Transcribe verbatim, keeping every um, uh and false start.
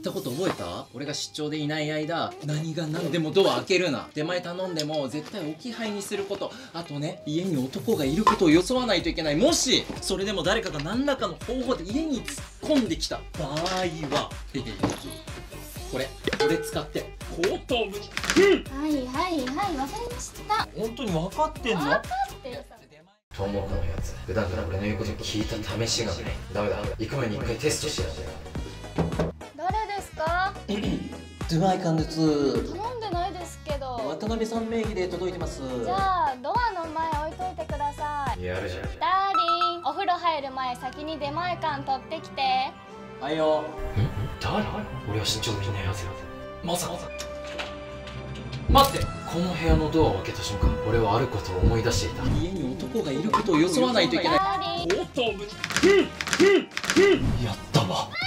ったこと覚えた？俺が出張でいない間、何が何でもドア開けるな、出前頼んでも絶対置き配にすること、あとね、家に男がいることをよそわないといけない。もしそれでも誰かが何らかの方法で家に突っ込んできた場合はこれこれ使って後頭部に。 はいはいはい、わかりました。 本当に分かってんの？ 分かってるさ。 トウモロコのやつ、普段から俺の言うこと聞いた試しがない。ダメだ、行く前に一回テストしてやる。 誰ですか？ ドゥアイカンです。 頼んでないですけど。 渡辺さん名義で届いてます。 じゃあドアの前置いといてください。 やるじゃん。 ダーリン、お風呂入る前先に出前館取ってきて。 はいよ。ん？誰？俺は出張でいないはずよ。まさか。待って、この部屋のドアを開けた瞬間、俺はあることを思い出していた。家に男がいることをよそわないといけない。 ダーリン、 後頭部に。やったわ。